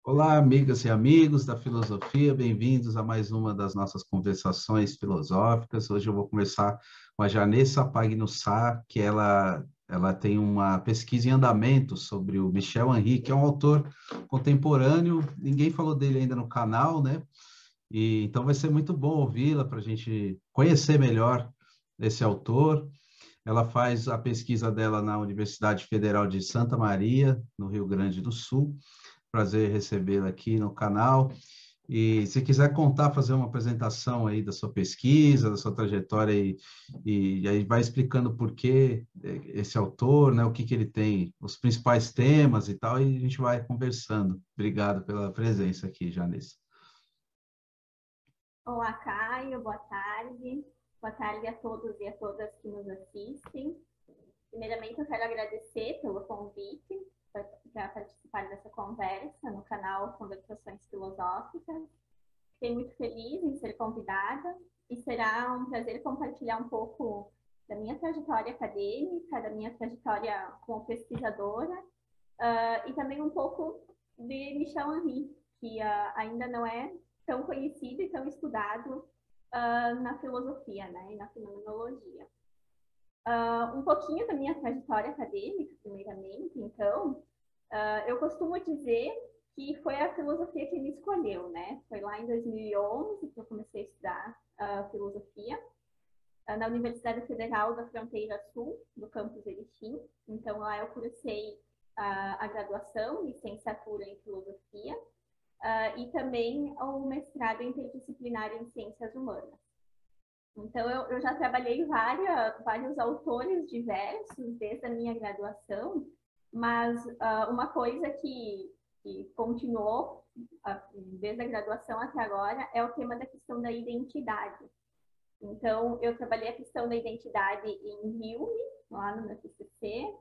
Olá, amigas e amigos da filosofia, bem-vindos a mais uma das nossas conversações filosóficas. Hoje eu vou começar com a Janessa Pagnussá, que ela tem uma pesquisa em andamento sobre o Michel Henry, que é um autor contemporâneo. Ninguém falou dele ainda no canal, né? E então vai ser muito bom ouvi-la para a gente conhecer melhor esse autor. Ela faz a pesquisa dela na Universidade Federal de Santa Maria, no Rio Grande do Sul. Prazer recebê-la aqui no canal. E se quiser contar, fazer uma apresentação aí da sua pesquisa, da sua trajetória, e aí vai explicando por que esse autor, né, o que que ele tem, os principais temas e tal, e a gente vai conversando. Obrigado pela presença aqui, Janice. Olá, Caio, boa tarde. Boa tarde a todos e a todas que nos assistem. Primeiramente, eu quero agradecer pelo convite para participar dessa conversa no canal Conversações Filosóficas. Fiquei muito feliz em ser convidada e será um prazer compartilhar um pouco da minha trajetória acadêmica, da minha trajetória como pesquisadora e também um pouco de Michel Henry, que ainda não é tão conhecido e tão estudado na filosofia, né, e na fenomenologia. Um pouquinho da minha trajetória acadêmica, primeiramente, então, eu costumo dizer que foi a filosofia que me escolheu, né? Foi lá em 2011 que eu comecei a estudar filosofia na Universidade Federal da Fronteira Sul, do campus Erechim. Então, lá eu cursei a graduação, licenciatura em filosofia, e também o mestrado interdisciplinar em ciências humanas. Então, eu já trabalhei vários autores diversos desde a minha graduação, mas uma coisa que continuou desde a graduação até agora é o tema da questão da identidade. Então, eu trabalhei a questão da identidade em Hume, lá no meu TCC.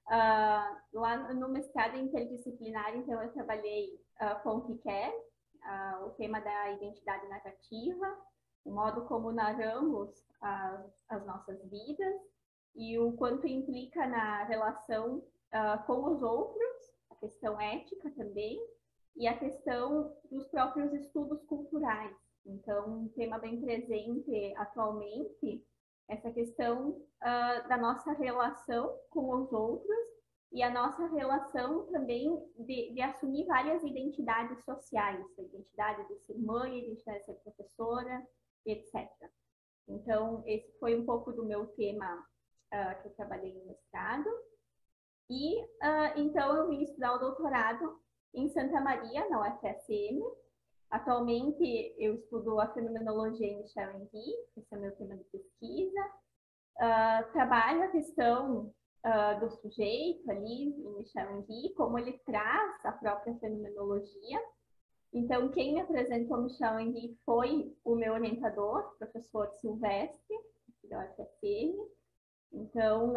Lá no mestrado interdisciplinar, então, eu trabalhei com Piquet, o tema da identidade narrativa, o modo como narramos as nossas vidas e o quanto implica na relação com os outros, a questão ética também, e a questão dos próprios estudos culturais. Então, um tema bem presente atualmente, essa questão da nossa relação com os outros e a nossa relação também de assumir várias identidades sociais, a identidade de ser mãe, a identidade de ser professora, etc. Então, esse foi um pouco do meu tema que eu trabalhei no mestrado. E, então, eu vim estudar o doutorado em Santa Maria, na UFSM. Atualmente, eu estudo a fenomenologia em Michel Henry, esse é o meu tema de pesquisa. Trabalho a questão do sujeito ali, em Michel Henry, como ele traz a própria fenomenologia. Então, quem me apresentou Michel Henry foi o meu orientador, professor Silvestre, da UFSM. Então,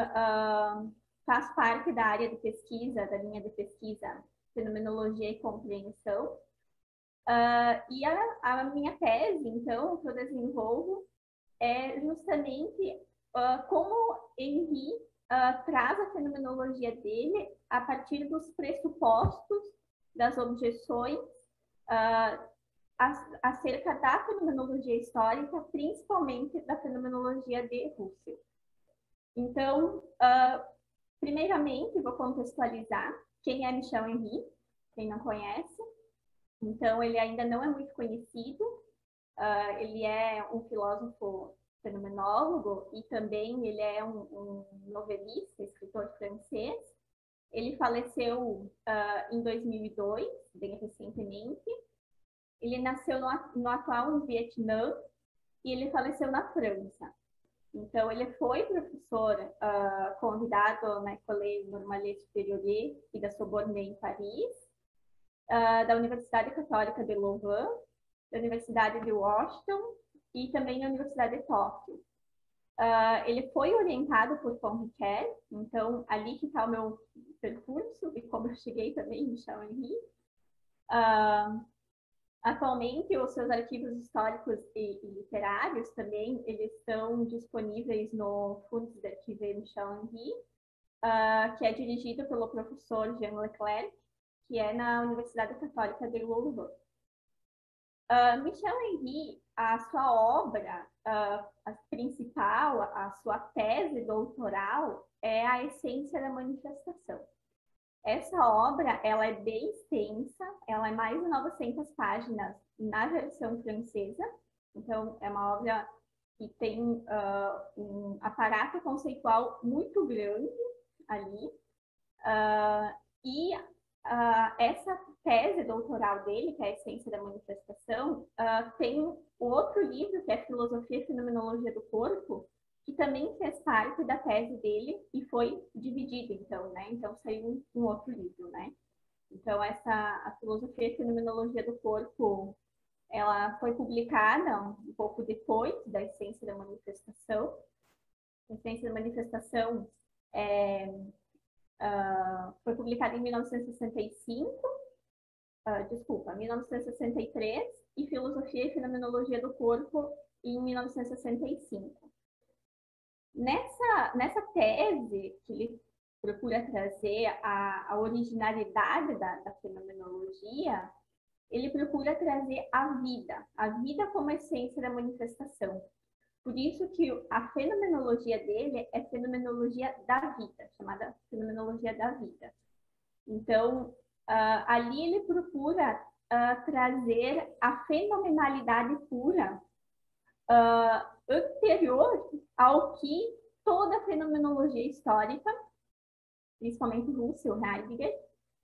faz parte da área de pesquisa, da linha de pesquisa Fenomenologia e Compreensão. E a minha tese, então, que eu desenvolvo é justamente como Henry traz a fenomenologia dele a partir dos pressupostos, das objeções acerca da fenomenologia histórica, principalmente da fenomenologia de Russell. Então, primeiramente, vou contextualizar quem é Michel Henry, quem não conhece. Então, ele ainda não é muito conhecido. Ele é um filósofo fenomenólogo e também ele é um novelista, escritor francês. Ele faleceu em 2002, bem recentemente. Ele nasceu no atual Vietnã e ele faleceu na França. Então, ele foi professor convidado na École Normale Supérieure e da Sorbonne em Paris, da Universidade Católica de Louvain, da Universidade de Washington e também da Universidade de Tóquio. Ele foi orientado por Paul Ricoeur, então ali que está o meu percurso e como eu cheguei também em Michel Henry. Atualmente, os seus arquivos históricos e literários também eles estão disponíveis no Fundo de Arquivo Michel Henry, que é dirigido pelo professor Jean Leclerc, que é na Universidade Católica de Louvain. Michel Henry, a sua obra a principal, a sua tese doutoral é a Essência da Manifestação. Essa obra, ela é bem extensa, ela é mais de 900 páginas na versão francesa, então é uma obra que tem um aparato conceitual muito grande ali, e essa tese doutoral dele, que é a Essência da Manifestação, tem outro livro, que é Filosofia e Fenomenologia do Corpo, que também fez parte da tese dele e foi dividido, então, né? Então, saiu um outro livro, né? Então, a Filosofia e Fenomenologia do Corpo, ela foi publicada um pouco depois da Essência da Manifestação. A Essência da Manifestação foi publicada em 1963, e Filosofia e Fenomenologia do Corpo em 1965. Nessa tese, que ele procura trazer a originalidade da fenomenologia, ele procura trazer a vida como essência da manifestação. Por isso que a fenomenologia dele é fenomenologia da vida, chamada fenomenologia da vida. Então, ali ele procura trazer a fenomenalidade pura anterior ao que toda a fenomenologia histórica, principalmente Russell, Heidegger,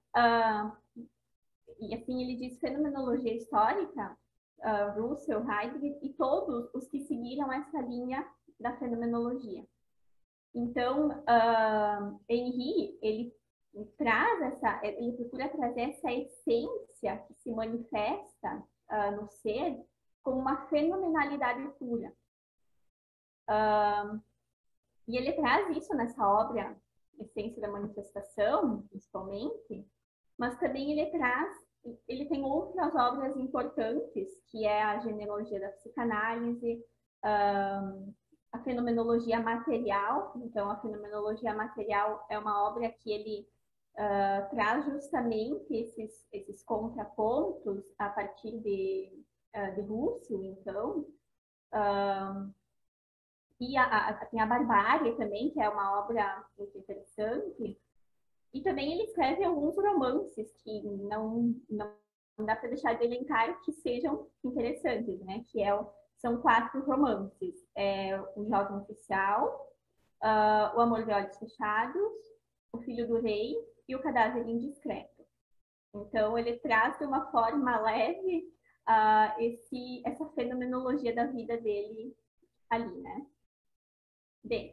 e assim ele diz fenomenologia histórica, Russell, Heidegger e todos os que seguiram essa linha da fenomenologia. Então, Henry, ele procura trazer essa essência que se manifesta no ser como uma fenomenalidade pura. E ele traz isso nessa obra, Essência da Manifestação, principalmente, mas também ele tem outras obras importantes, que é a Genealogia da Psicanálise, a Fenomenologia Material. Então, a Fenomenologia Material é uma obra que ele traz justamente esses contrapontos a partir de Russell, então. E tem a Barbárie também, que é uma obra muito interessante. E também ele escreve alguns romances que não dá para deixar de elencar que sejam interessantes, né? São 4 romances. O Jovem Oficial, O Amor de Olhos Fechados, O Filho do Rei e O Cadáver Indiscreto. Então, ele traz de uma forma leve essa fenomenologia da vida dele ali, né? Bem,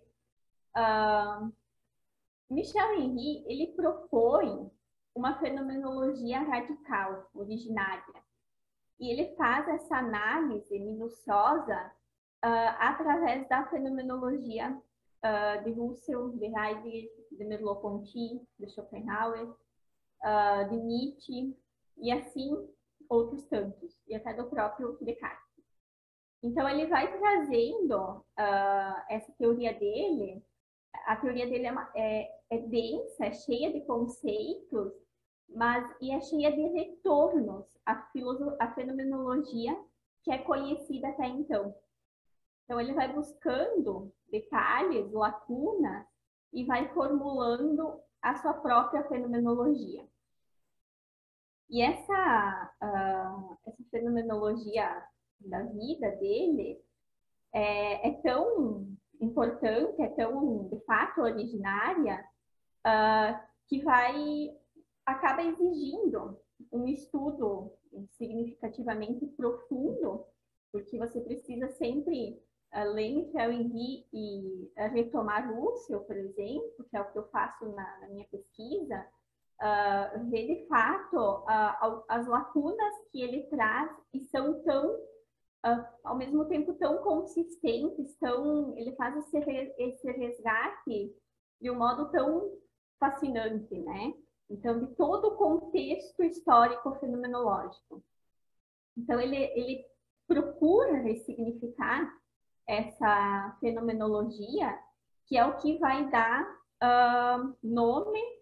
Michel Henry, ele propõe uma fenomenologia radical, originária. E ele faz essa análise minuciosa através da fenomenologia de Russell, de Heidegger, de Merleau-Ponty, de Schopenhauer, de Nietzsche, e assim outros tantos, e até do próprio Descartes. Então, ele vai trazendo essa teoria dele. A teoria dele é densa, é cheia de conceitos, e é cheia de retornos à fenomenologia que é conhecida até então. Então, ele vai buscando detalhes, lacunas, e vai formulando a sua própria fenomenologia. E essa fenomenologia da vida dele é tão importante, é tão, de fato, originária, que acaba exigindo um estudo significativamente profundo, porque você precisa sempre ler Michel Henry e retomar Russell, por exemplo, que é o que eu faço na minha pesquisa, ver de fato as lacunas que ele traz e são tão, ao mesmo tempo, tão consistentes, ele faz esse resgate de um modo tão fascinante, né? Então, de todo o contexto histórico fenomenológico. Então, ele procura ressignificar essa fenomenologia, que é o que vai dar nome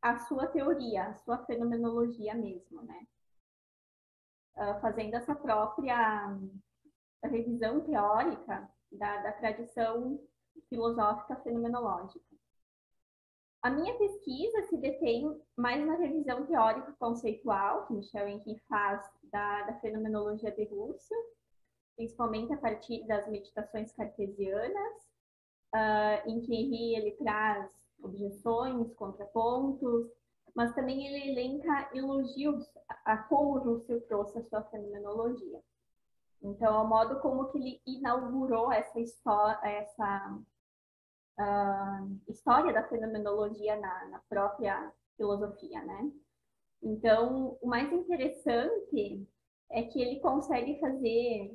a sua teoria, a sua fenomenologia mesmo, né? Fazendo essa própria revisão teórica da tradição filosófica fenomenológica. A minha pesquisa se detém mais na revisão teórica conceitual, que Michel Henry faz da fenomenologia de Russell, principalmente a partir das meditações cartesianas, em que Henry ele traz objeções, contrapontos, mas também ele elenca elogios a como Russell trouxe a sua fenomenologia. Então, o modo como que ele inaugurou essa história da fenomenologia na própria filosofia, né? Então, o mais interessante é que ele consegue fazer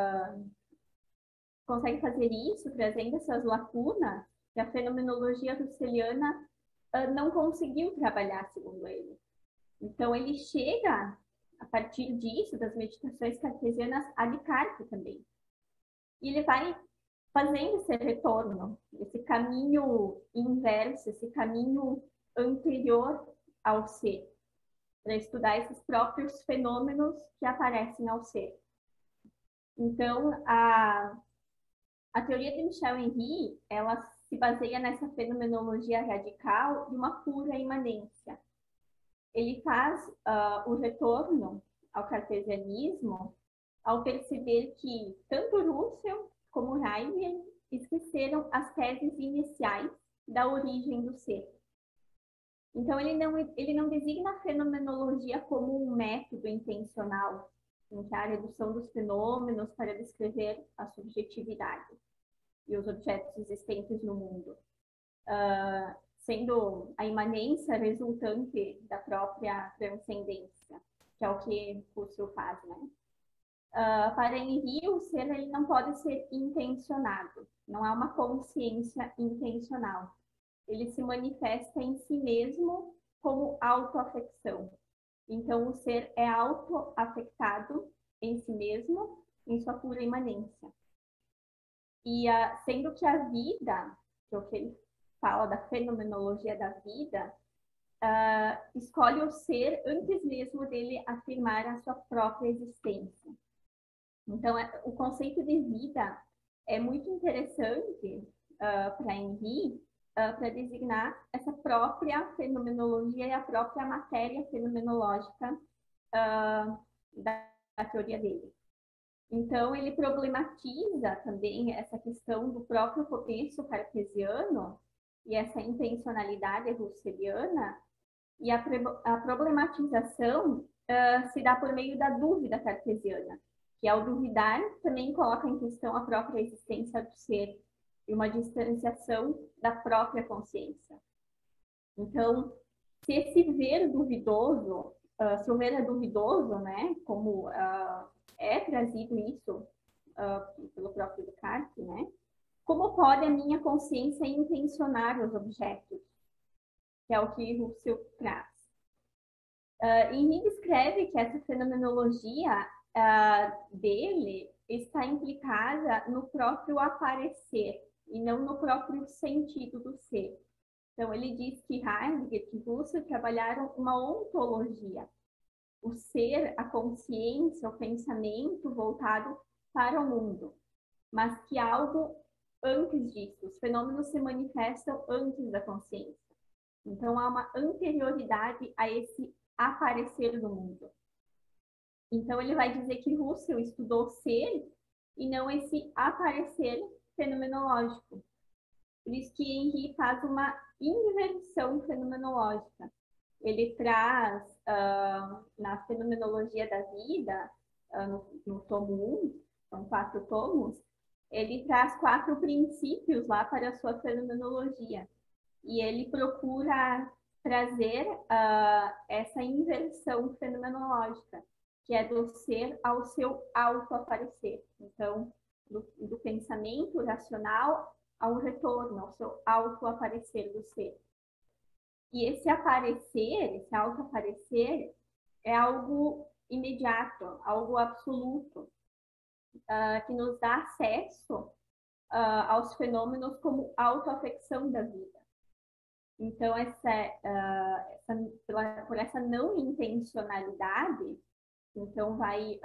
isso, trazendo essas lacunas que a fenomenologia russeliana não conseguiu trabalhar, segundo ele. Então, ele chega, a partir disso, das meditações cartesianas, a Descartes também. E ele vai fazendo esse retorno, esse caminho inverso, esse caminho anterior ao ser, para estudar esses próprios fenômenos que aparecem ao ser. Então, a teoria de Michel Henry, ela se baseia nessa fenomenologia radical de uma pura imanência. Ele faz o retorno ao cartesianismo ao perceber que tanto Russell como Heidegger esqueceram as teses iniciais da origem do ser. Então, ele não designa a fenomenologia como um método intencional, em que há a redução dos fenômenos para descrever a subjetividade e os objetos existentes no mundo, sendo a imanência resultante da própria transcendência, que é o que Russell faz, né? Para Henry, o ser ele não pode ser intencionado, não há uma consciência intencional. Ele se manifesta em si mesmo como autoafecção. Então, o ser é autoafectado em si mesmo, em sua pura imanência. E sendo que a vida, que é o que ele fala da fenomenologia da vida, escolhe o ser antes mesmo dele afirmar a sua própria existência. Então, o conceito de vida é muito interessante para Henry, para designar essa própria fenomenologia e a própria matéria fenomenológica da teoria dele. Então, ele problematiza também essa questão do próprio começo cartesiano e essa intencionalidade russeliana, e a problematização se dá por meio da dúvida cartesiana, que ao duvidar também coloca em questão a própria existência do ser e uma distanciação da própria consciência. Então, se esse ver duvidoso, se o ver é duvidoso, né, como é trazido isso pelo próprio Descartes, né, como pode a minha consciência intencionar os objetos? Que é o que Russell traz. Henry descreve que essa fenomenologia dele está implicada no próprio aparecer e não no próprio sentido do ser. Então, ele diz que Heidegger e Russell trabalharam uma ontologia, o ser, a consciência, o pensamento voltado para o mundo, mas que algo antes disso, os fenômenos se manifestam antes da consciência. Então, há uma anterioridade a esse aparecer do mundo. Então, ele vai dizer que Russell estudou ser e não esse aparecer fenomenológico. Por isso que Henry faz uma inversão fenomenológica. Ele traz, na Fenomenologia da Vida, no tomo 1, são 4 tomos, ele traz 4 princípios lá para a sua fenomenologia. E ele procura trazer essa inversão fenomenológica, que é do ser ao seu autoaparecer. Então, do pensamento racional ao retorno, ao seu autoaparecer do ser. E esse aparecer, esse autoaparecer, é algo imediato, algo absoluto, que nos dá acesso aos fenômenos como autoafecção da vida. Então, por essa não intencionalidade, então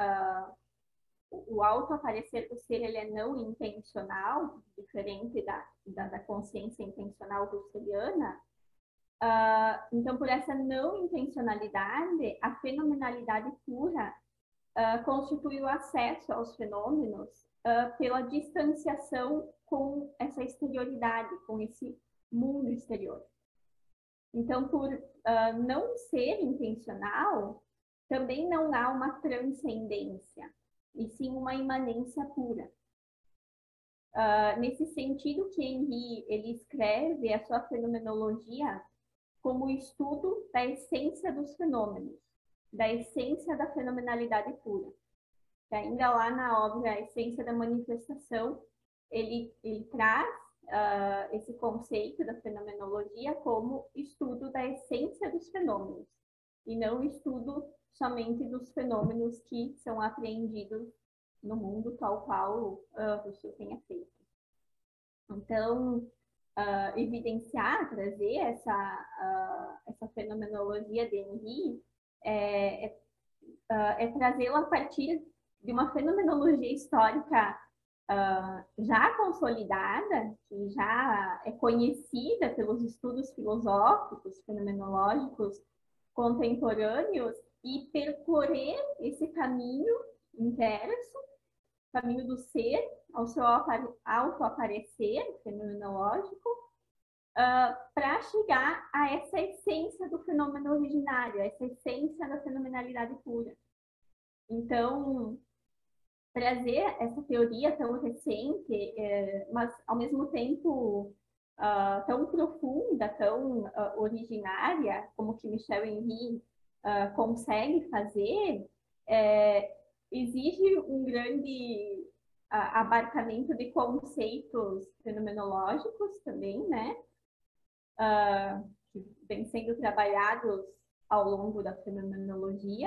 o autoaparecer do ser, ele é não intencional, diferente da consciência intencional russeliana. Então, por essa não intencionalidade, a fenomenalidade pura constitui o acesso aos fenômenos pela distanciação com essa exterioridade, com esse mundo exterior. Então, por não ser intencional, também não há uma transcendência, e sim uma imanência pura. Nesse sentido que Henri ele escreve a sua fenomenologia como o estudo da essência dos fenômenos, da essência da fenomenalidade pura. Que ainda lá na obra A Essência da Manifestação, ele traz esse conceito da fenomenologia como estudo da essência dos fenômenos, e não estudo somente dos fenômenos que são apreendidos no mundo, tal qual Rousseau tenha feito. Então, evidenciar, trazer essa fenomenologia de Henri é trazê-la a partir de uma fenomenologia histórica já consolidada, que já é conhecida pelos estudos filosóficos, fenomenológicos contemporâneos, e percorrer esse caminho inverso, caminho do ser ao seu autoaparecer fenomenológico, para chegar a essa essência do fenômeno originário, essa essência da fenomenalidade pura. Então, trazer essa teoria tão recente, mas ao mesmo tempo tão profunda, tão originária, como que Michel Henry consegue fazer, exige um grande abarcamento de conceitos fenomenológicos também, né? Que vêm sendo trabalhados ao longo da fenomenologia,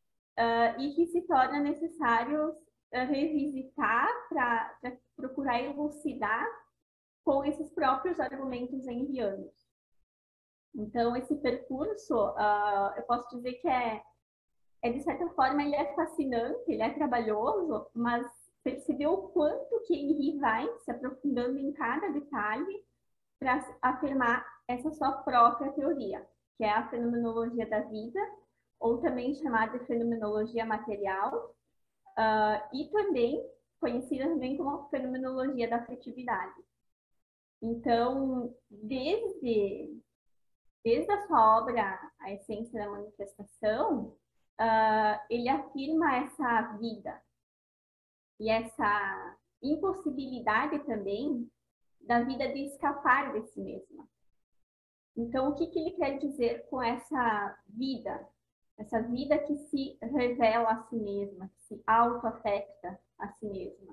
e que se torna necessário revisitar para procurar elucidar com esses próprios argumentos henrianos. Então, esse percurso, eu posso dizer que de certa forma, ele é fascinante, ele é trabalhoso, mas perceber o quanto que Henri vai se aprofundando em cada detalhe para afirmar essa sua própria teoria, que é a fenomenologia da vida, ou também chamada de fenomenologia material, e também conhecida também como fenomenologia da afetividade. Então, desde a sua obra A Essência da Manifestação, ele afirma essa vida e essa impossibilidade também da vida de escapar de si mesma. Então, o que ele quer dizer com essa vida? Essa vida que se revela a si mesma, que se autoafeta a si mesma.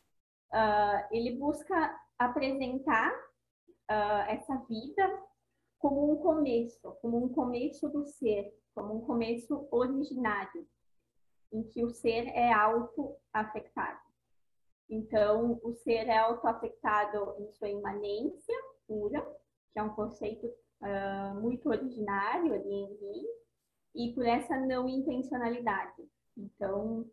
Ele busca apresentar essa vida como um começo do ser, como um começo originário, em que o ser é autoafetado. Então, o ser é autoafetado em sua imanência pura, que é um conceito muito originário de Henri, e por essa não intencionalidade. Então,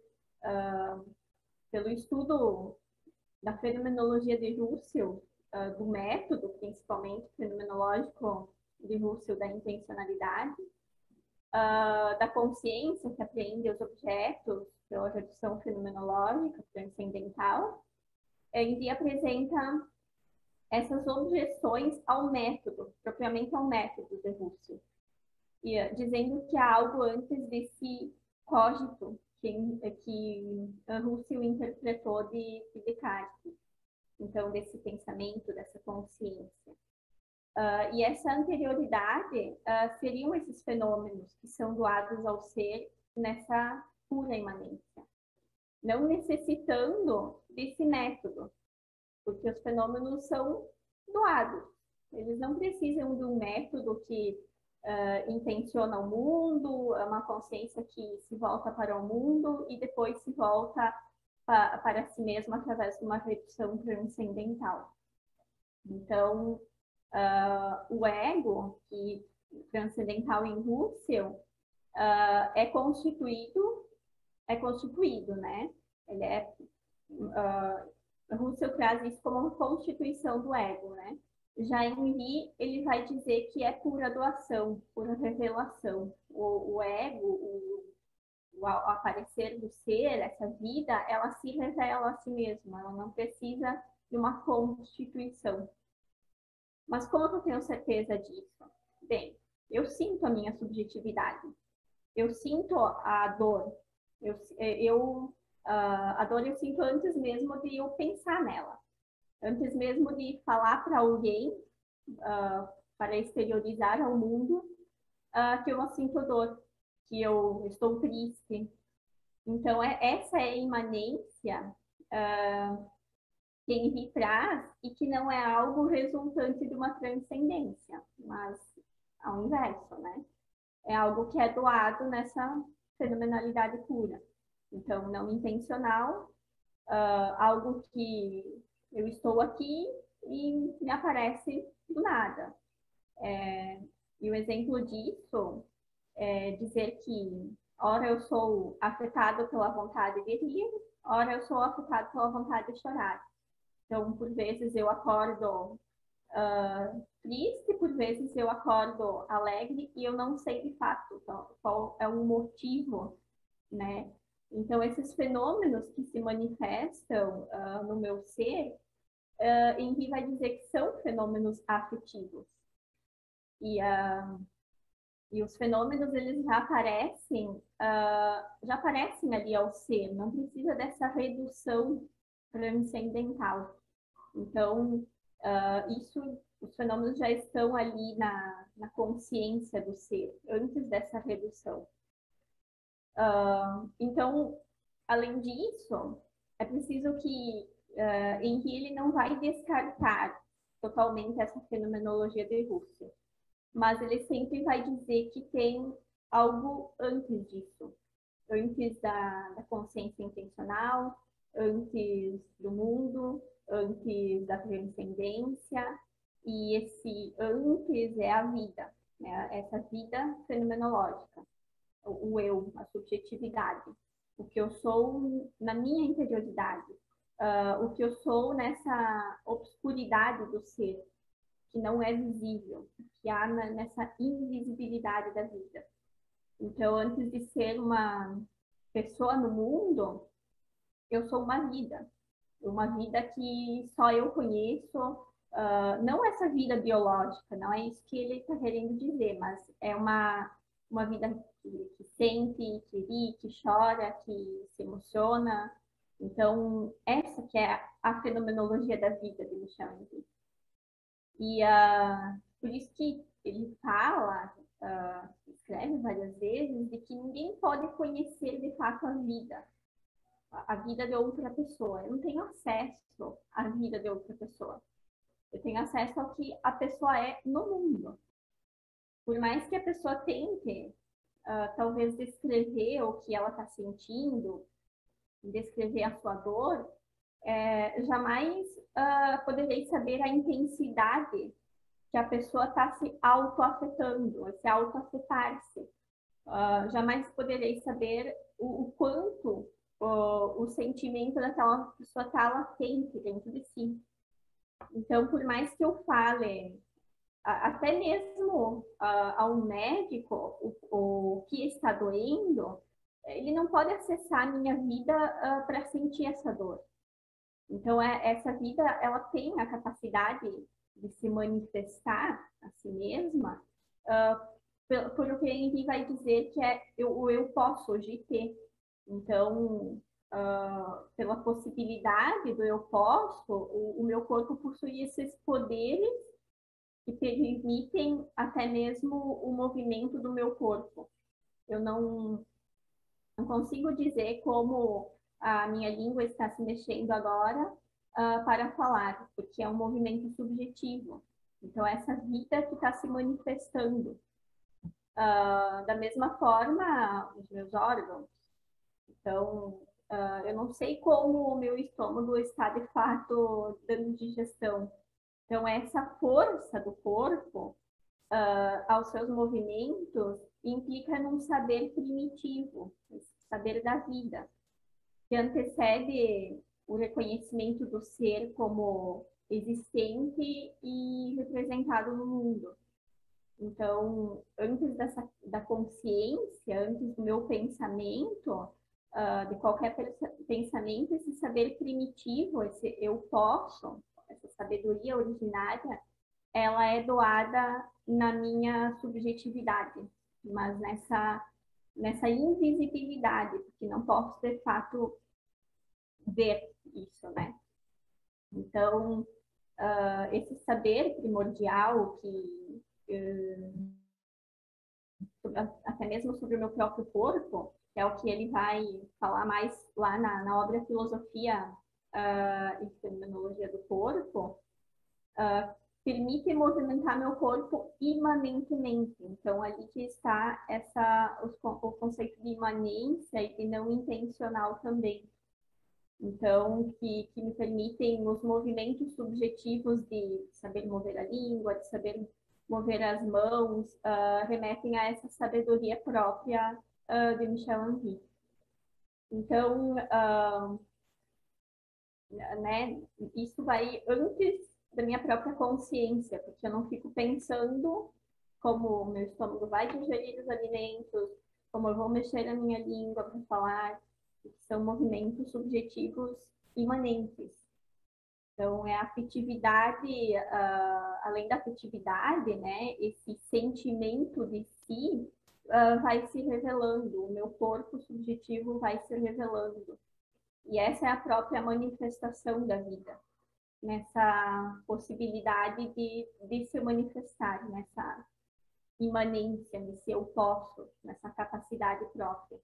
pelo estudo da fenomenologia de Russell, do método, principalmente fenomenológico de Russell, da intencionalidade, da consciência que apreende os objetos pela redução fenomenológica transcendental, Henri apresenta essas objeções ao método, propriamente ao método de Russell, dizendo que há algo antes desse cogito que Russell interpretou de Descartes, então desse pensamento, dessa consciência. E essa anterioridade seriam esses fenômenos que são doados ao ser nessa pura imanência, não necessitando desse método, porque os fenômenos são doados. Eles não precisam de um método que intenciona o mundo, é uma consciência que se volta para o mundo e depois se volta para si mesmo através de uma redução transcendental. Então, O ego, que transcendental em Husserl, é constituído, né? Ele Husserl traz isso como uma constituição do ego, né? Já em Lee, ele vai dizer que é pura doação, pura revelação. O ego, o aparecer do ser, essa vida, ela se revela a si mesma, ela não precisa de uma constituição. Mas como eu tenho certeza disso? Bem, eu sinto a minha subjetividade, eu sinto a dor, a dor eu sinto antes mesmo de eu pensar nela, antes mesmo de falar para alguém, para exteriorizar ao mundo, que eu sinto dor, que eu estou triste. Então, essa é a imanência que Henri traz e que não é algo resultante de uma transcendência, mas ao inverso, né? É algo que é doado nessa fenomenalidade pura. Então, não intencional, algo que eu estou aqui e me aparece do nada. E o exemplo disso é dizer que, ora eu sou afetado pela vontade de rir, ora eu sou afetado pela vontade de chorar. Então, por vezes eu acordo triste, por vezes eu acordo alegre e eu não sei de fato qual é o motivo, né? Então, esses fenômenos que se manifestam no meu ser, Henri vai dizer que são fenômenos afetivos. E os fenômenos, eles já aparecem ali ao ser, não precisa dessa redução transcendental. Então, os fenômenos já estão ali na consciência do ser, antes dessa redução. Então, além disso, é preciso que Henri ele não vai descartar totalmente essa fenomenologia de Husserl, mas ele sempre vai dizer que tem algo antes disso, antes da consciência intencional, antes do mundo, antes da transcendência, e esse antes é a vida, né? Essa vida fenomenológica, o eu, a subjetividade, o que eu sou na minha interioridade, o que eu sou nessa obscuridade do ser, que não é visível, que há nessa invisibilidade da vida. Então, antes de ser uma pessoa no mundo, eu sou uma vida que só eu conheço, não essa vida biológica, não é isso que ele está querendo dizer, mas é uma vida que sente, que ri, que chora, que se emociona. Então, essa que é a fenomenologia da vida de Michel Henry. E por isso que ele fala, escreve várias vezes, de que ninguém pode conhecer de fato a vida de outra pessoa. Eu não tenho acesso à vida de outra pessoa. Eu tenho acesso ao que a pessoa é no mundo. Por mais que a pessoa tente, talvez, descrever o que ela está sentindo, descrever a sua dor, jamais poderei saber a intensidade que a pessoa está se auto-afetando, se auto-afetar-se. Jamais poderei saber o quanto o sentimento daquela pessoa está latente dentro de si. Então, por mais que eu fale, até mesmo ao médico, o que está doendo, ele não pode acessar a minha vida para sentir essa dor. Então, essa vida, ela tem a capacidade de se manifestar a si mesma, por o que ele vai dizer que o eu posso hoje ter. Então, pela possibilidade do eu posso, o meu corpo possui esses poderes que permitem até mesmo o movimento do meu corpo. Eu não consigo dizer como a minha língua está se mexendo agora para falar, porque é um movimento subjetivo. Então, essa vida que está se manifestando. Da mesma forma, os meus órgãos. Então, eu não sei como o meu estômago está, de fato, dando digestão, Então, essa força do corpo aos seus movimentos implica num saber primitivo, saber da vida, que antecede o reconhecimento do ser como existente e representado no mundo. Então, antes da consciência, antes do meu pensamento, de qualquer pensamento, esse saber primitivo, esse eu posso, essa sabedoria originária, ela é doada na minha subjetividade, mas nessa invisibilidade, porque não posso, de fato, ver isso, né? Então, esse saber primordial que até mesmo sobre o meu próprio corpo, que é o que ele vai falar mais lá na obra Filosofia e Fenomenologia do Corpo, permite movimentar meu corpo imanentemente. Então, ali que está o conceito de imanência e de não intencional também. Então, que me permitem os movimentos subjetivos de saber mover a língua, de saber mover as mãos, remetem a essa sabedoria própria de Michel Henry. Então, né, isso vai antes da minha própria consciência, porque eu não fico pensando como o meu estômago vai digerir os alimentos, como eu vou mexer a minha língua para falar, são movimentos subjetivos imanentes. Então, é a afetividade, além da afetividade, né, esse sentimento de si vai se revelando, o meu corpo subjetivo vai se revelando. E essa é a própria manifestação da vida, nessa possibilidade de se manifestar, nessa imanência, nesse eu posso, nessa capacidade própria.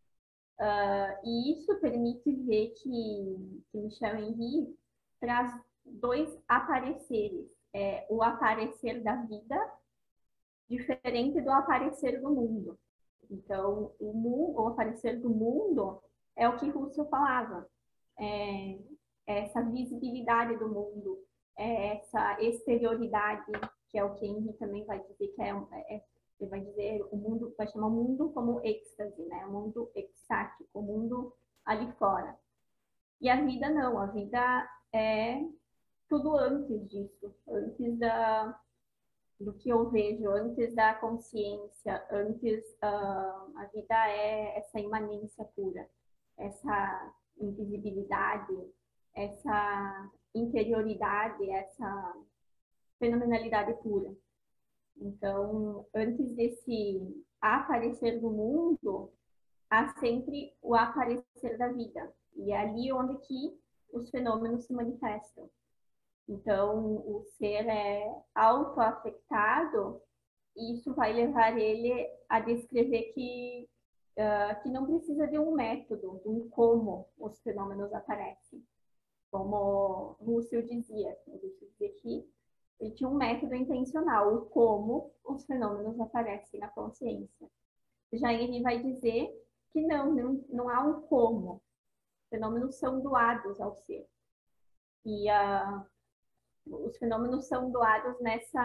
E isso permite ver que Michel Henry traz dois apareceres. O aparecer da vida, diferente do aparecer do mundo. Então, o aparecer do mundo é o que Russell falava. É essa visibilidade do mundo, essa exterioridade, que é o que Henry também vai dizer que ele vai dizer o mundo, vai chamar o mundo como êxtase, né? O mundo extático, o mundo ali fora. E a vida não, a vida é tudo antes disso, antes do que eu vejo, antes da consciência, antes a vida é essa imanência pura, essa invisibilidade, essa interioridade, essa fenomenalidade pura. Então, antes desse aparecer do mundo, há sempre o aparecer da vida. E é ali onde que os fenômenos se manifestam. Então, o ser é autoafetado e isso vai levar ele a descrever que não precisa de um método, de um como os fenômenos aparecem. Como Russell dizia que ele tinha um método intencional, o como os fenômenos aparecem na consciência. Já ele vai dizer que não há um como. Os fenômenos são doados ao ser. E os fenômenos são doados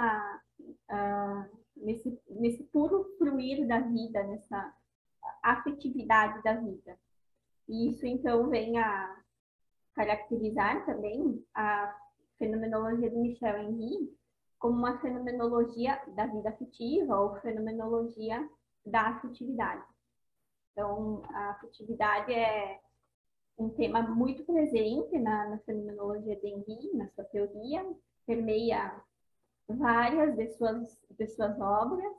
nesse puro fluir da vida, nessa afetividade da vida. E isso, então, vem a caracterizar também a fenomenologia de Michel Henry como uma fenomenologia da vida afetiva ou fenomenologia da afetividade. Então, a afetividade é um tema muito presente na fenomenologia de Henry, na sua teoria, permeia várias de suas obras.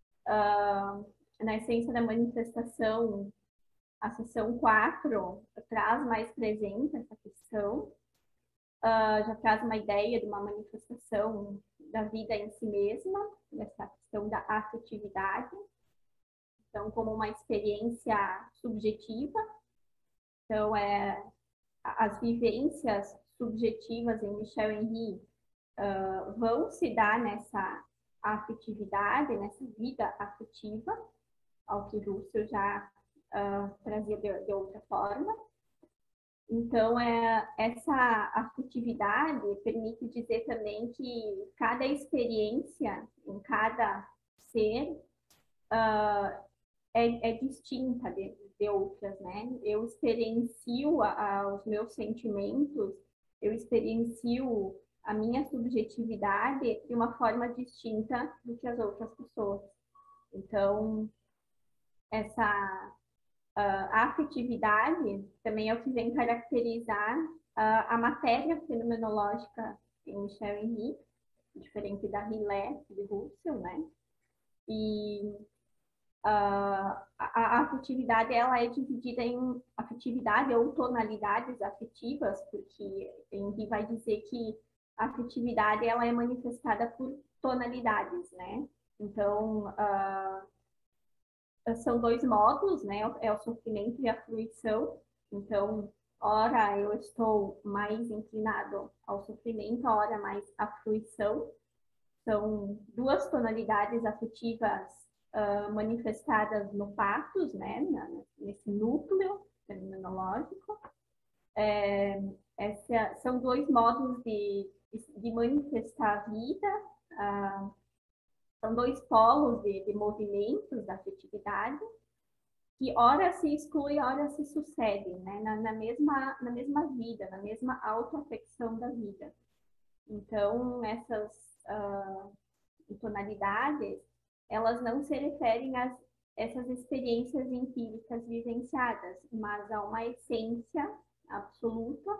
Na essência da manifestação, a seção 4 traz mais presente essa questão, já traz uma ideia de uma manifestação da vida em si mesma, dessa questão da afetividade, então como uma experiência subjetiva. Então, as vivências subjetivas em Michel Henry vão se dar nessa afetividade, nessa vida afetiva, ao que Russell já trazia de outra forma. Então, essa afetividade permite dizer também que cada experiência em cada ser é distinta de outras, né? Eu experiencio os meus sentimentos, eu experiencio a minha subjetividade de uma forma distinta do que as outras pessoas. Então, essa a afetividade também é o que vem caracterizar a matéria fenomenológica em Michel Henry, diferente da Rilé de Russell, né? E a afetividade ela é dividida em afetividade ou tonalidades afetivas, porque Henry vai dizer que a afetividade ela é manifestada por tonalidades, né? Então, são dois modos, né? É o sofrimento e a fruição. Então, ora eu estou mais inclinado ao sofrimento, ora mais à fruição. São duas tonalidades afetivas manifestadas no pathos, né? Nesse núcleo fenomenológico. São dois modos de manifestar a vida. São dois polos de movimentos da afetividade que ora se excluem, ora se sucedem, né? na mesma vida, na mesma autoafecção da vida. Então, essas tonalidades, elas não se referem a essas experiências empíricas vivenciadas, mas a uma essência absoluta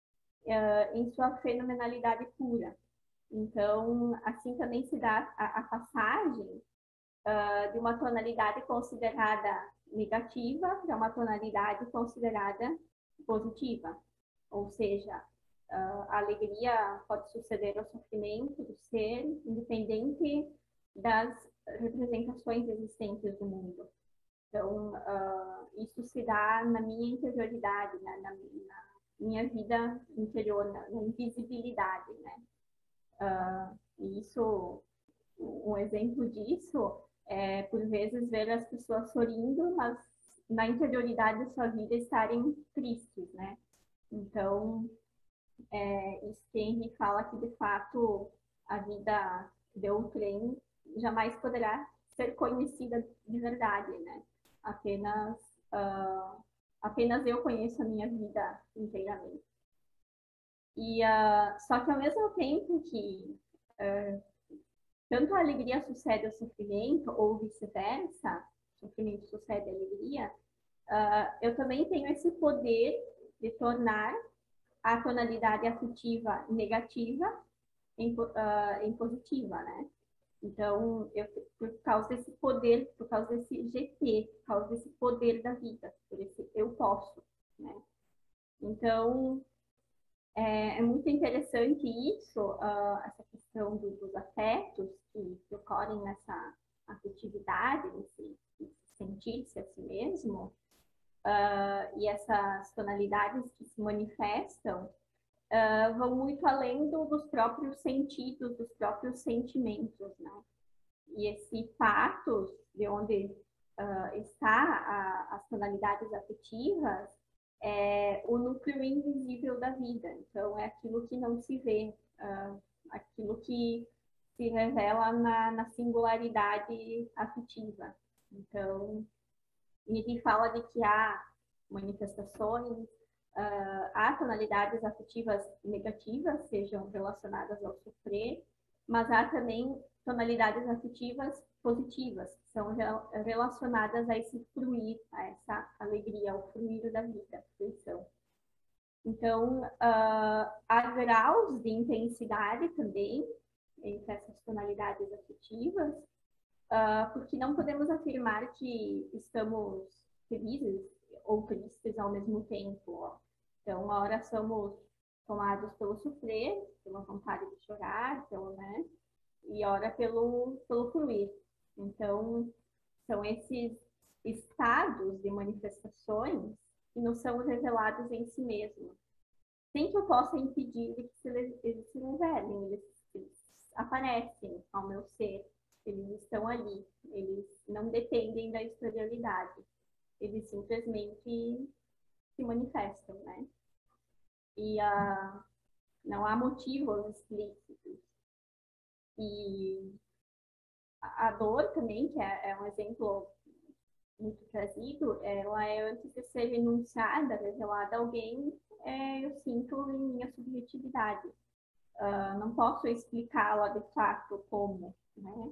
em sua fenomenalidade pura. Então, assim também se dá a passagem de uma tonalidade considerada negativa para uma tonalidade considerada positiva. Ou seja, a alegria pode suceder ao sofrimento do ser, independente das representações existentes do mundo. Então, isso se dá na minha interioridade, na minha vida interior, na invisibilidade, né? E isso, um exemplo disso é, por vezes, ver as pessoas sorrindo, mas na interioridade da sua vida estarem tristes, né? Então, isso que Henry fala que, de fato, a vida de outrem jamais poderá ser conhecida de verdade, né? Apenas, apenas eu conheço a minha vida inteiramente. E, só que, ao mesmo tempo que tanto a alegria sucede ao sofrimento, ou vice-versa, sofrimento sucede à alegria, eu também tenho esse poder de tornar a tonalidade afetiva negativa em positiva, né? Então, por causa desse poder, por causa desse GT, por causa desse poder da vida, por esse eu posso, né? Então, é muito interessante isso, essa questão dos afetos que ocorrem nessa afetividade, nesse sentir-se a si mesmo, e essas tonalidades que se manifestam vão muito além dos próprios sentidos, dos próprios sentimentos, né? E esse pathos, de onde está as tonalidades afetivas, é o núcleo invisível da vida. Então, é aquilo que não se vê, aquilo que se revela na singularidade afetiva. Então, ele fala de que há manifestações, há tonalidades afetivas negativas, sejam relacionadas ao sofrer, mas há também tonalidades afetivas positivas, que são relacionadas a esse fluir, a essa alegria, ao fluir da vida, fruição. Então, há graus de intensidade também entre essas tonalidades afetivas, porque não podemos afirmar que estamos felizes ou tristes ao mesmo tempo. Então, uma hora somos tomados pelo sofrer, pela vontade de chorar, né? E ora pelo fluir. Então, são esses estados de manifestações que nos são revelados em si mesmos. Sem que eu possa impedir de que eles se revelem, eles aparecem ao meu ser, eles estão ali, eles não dependem da historialidade, eles simplesmente se manifestam, né? e não há motivos explícitos. E a dor também, que é um exemplo muito trazido, ela é antes de ser enunciada, revelada a alguém, eu sinto em minha subjetividade. Não posso explicá-la de fato como, né?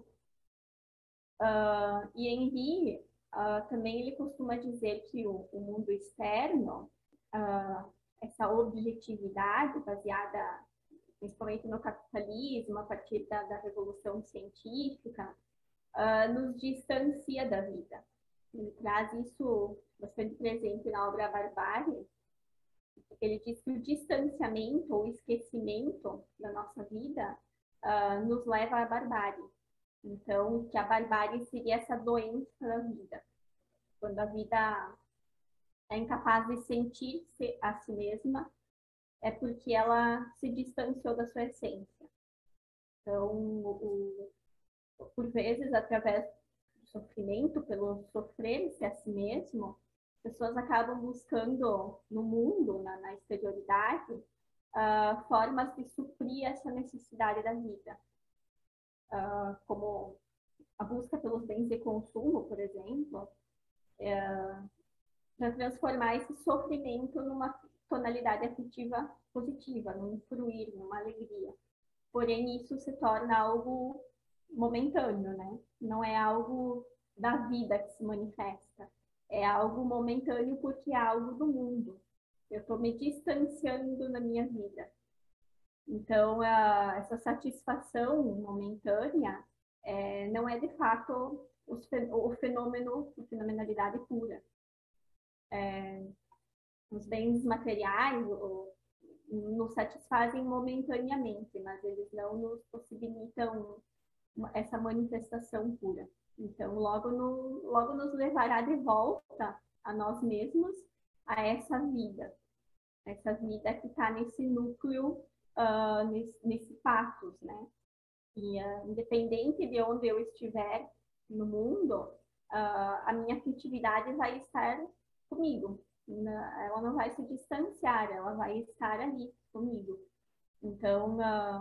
E Henry também ele costuma dizer que o mundo externo, essa objetividade baseada principalmente no capitalismo, a partir da revolução científica, nos distancia da vida. Ele traz isso bastante presente na obra Barbárie. Ele diz que o distanciamento ou esquecimento da nossa vida nos leva à barbárie. Então, que a barbárie seria essa doença da vida. Quando a vida é incapaz de sentir-se a si mesma, é porque ela se distanciou da sua essência. Então, por vezes, através do sofrimento, pelo sofrer-se a si mesmo, pessoas acabam buscando no mundo, na exterioridade, formas de suprir essa necessidade da vida. Como a busca pelos bens de consumo, por exemplo, para transformar esse sofrimento numa tonalidade afetiva positiva, num fruir, numa alegria. Porém, isso se torna algo momentâneo, né? Não é algo da vida que se manifesta. É algo momentâneo porque é algo do mundo. Eu estou me distanciando da minha vida. Então, essa satisfação momentânea não é de fato o fenômeno, a fenomenalidade pura. Os bens materiais nos satisfazem momentaneamente, mas eles não nos possibilitam essa manifestação pura. Então, logo nos levará de volta a nós mesmos, a essa vida que está nesse núcleo, nesse pathos, né? E independente de onde eu estiver no mundo, a minha afetividade vai estar comigo. Ela não vai se distanciar, ela vai estar ali comigo. Então,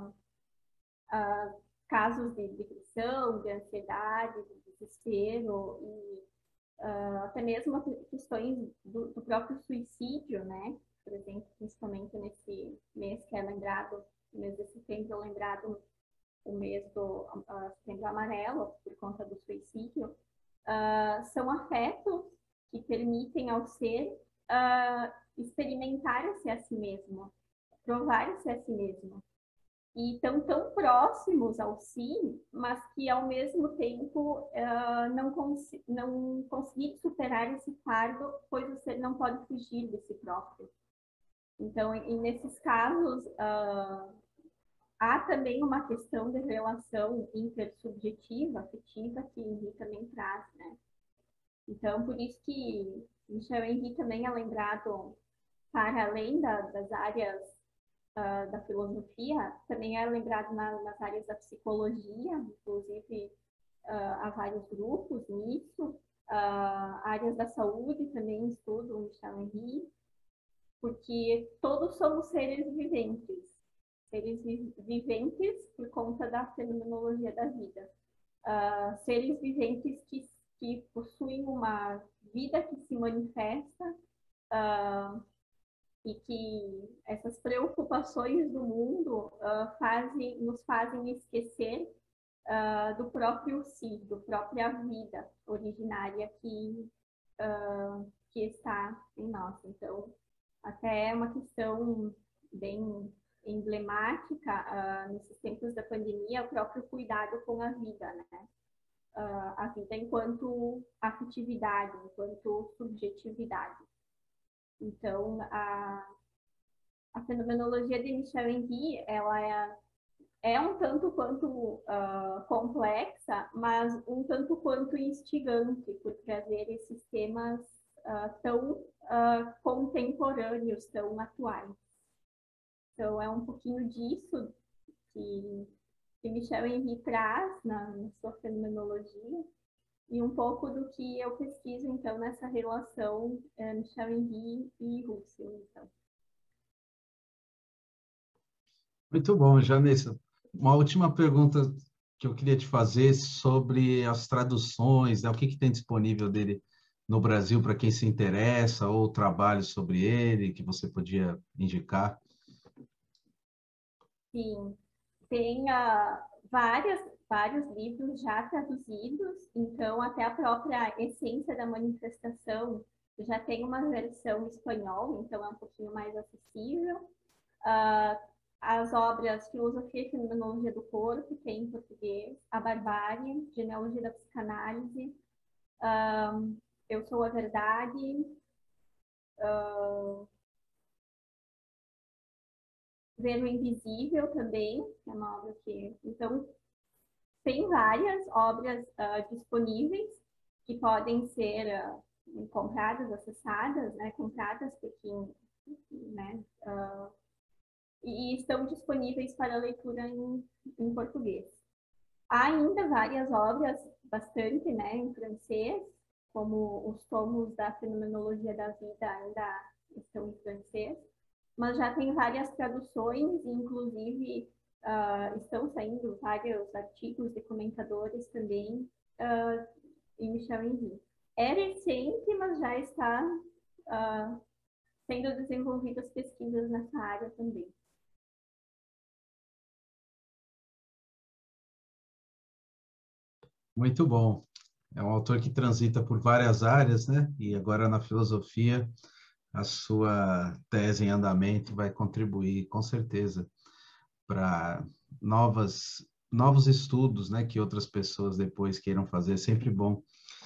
casos de depressão, de ansiedade, de desespero e até mesmo questões do próprio suicídio, né? Por exemplo, principalmente nesse mês que é lembrado, o mês de setembro é lembrado o mês do setembro amarelo, por conta do suicídio, são afetos que permitem ao ser experimentar-se a si mesmo, provar-se a si mesmo. E estão tão próximos ao si, mas que ao mesmo tempo não conseguir superar esse fardo, pois o ser não pode fugir de si próprio. Então, e nesses casos, há também uma questão de relação intersubjetiva, afetiva, que Henry também traz, né? Então, por isso que Michel Henry também é lembrado, para além das áreas da filosofia, também é lembrado nas áreas da psicologia, inclusive há vários grupos nisso, áreas da saúde também estudam Michel Henry, porque todos somos seres viventes por conta da fenomenologia da vida. Seres viventes que possuem uma vida que se manifesta e que essas preocupações do mundo nos fazem esquecer do próprio si, da própria vida originária que está em nós. Então, até é uma questão bem emblemática nesses tempos da pandemia, o próprio cuidado com a vida, né? A vida enquanto afetividade, enquanto subjetividade. Então, a fenomenologia de Michel Henry, ela é um tanto quanto complexa, mas um tanto quanto instigante por trazer esses temas tão contemporâneos, tão atuais. Então, é um pouquinho disso que Michel Henry traz na sua fenomenologia e um pouco do que eu pesquiso, então, nessa relação Michel Henry e Russell. Então. Muito bom, Janessa. Uma última pergunta que eu queria te fazer sobre as traduções, né? O que tem disponível dele no Brasil para quem se interessa, ou trabalho sobre ele que você podia indicar? Sim, tem vários livros já traduzidos, então até a própria essência da manifestação já tem uma versão em espanhol, então é um pouquinho mais acessível. As obras Filosofia e Fenomenologia do Corpo, tem em português, A Barbárie, Genealogia da Psicanálise, Eu Sou a Verdade, Ver o Invisível também, é uma obra que... Então, tem várias obras disponíveis que podem ser compradas, acessadas, né, compradas por quem, né, e estão disponíveis para leitura em português. Há ainda várias obras, bastante, né, em francês, como os tomos da Fenomenologia da Vida ainda estão em francês, mas já tem várias traduções, inclusive estão saindo vários artigos de comentadores também em Michel Henry. É recente, mas já está sendo desenvolvidas pesquisas nessa área também. Muito bom. É um autor que transita por várias áreas, né? E agora na filosofia, a sua tese em andamento vai contribuir, com certeza, para novos estudos, né? Que outras pessoas depois queiram fazer. É sempre bom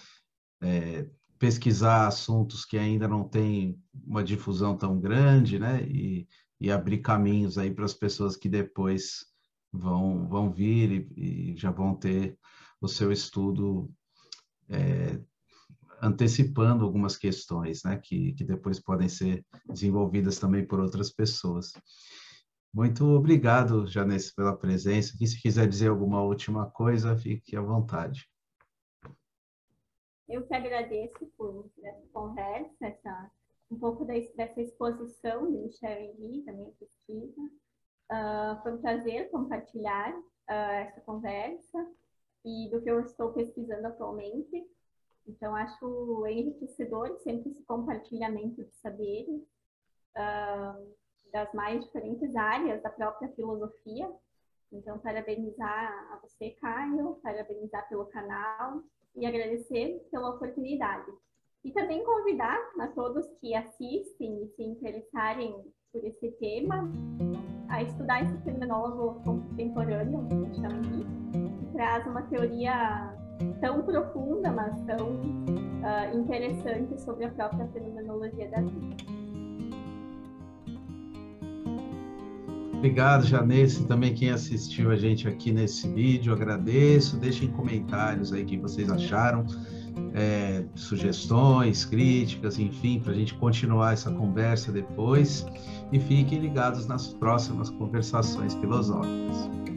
pesquisar assuntos que ainda não têm uma difusão tão grande, né? E abrir caminhos aí para as pessoas que depois vão vir e já vão ter o seu estudo antecipando algumas questões, né, que depois podem ser desenvolvidas também por outras pessoas. Muito obrigado, Janesse, pela presença. E se quiser dizer alguma última coisa, fique à vontade. Eu que agradeço por essa conversa, um pouco dessa exposição de Michel Henry, da minha pesquisa. Foi um prazer compartilhar essa conversa e do que eu estou pesquisando atualmente. Então, acho enriquecedor sempre esse compartilhamento de saberes das mais diferentes áreas da própria filosofia. Então, parabenizar a você, Caio, parabenizar pelo canal e agradecer pela oportunidade. E também convidar a todos que assistem e se interessarem por esse tema a estudar esse fenomenólogo contemporâneo, Michel Henry, que traz uma teoria tão profunda, mas tão interessante sobre a própria fenomenologia da vida. Obrigado, Janesse, e também quem assistiu a gente aqui nesse vídeo, agradeço. Deixem comentários aí o que vocês acharam, sugestões, críticas, enfim, para a gente continuar essa conversa depois. E fiquem ligados nas próximas conversações filosóficas.